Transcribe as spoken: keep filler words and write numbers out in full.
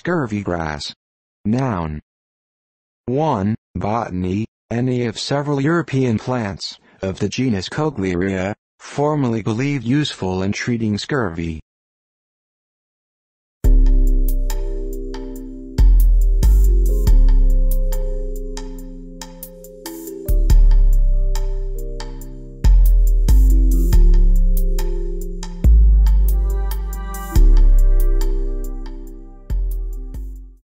scurvy-grass. Noun. one. Botany, any of several European plants, of the genus Cochlearia, formerly believed useful in treating scurvy.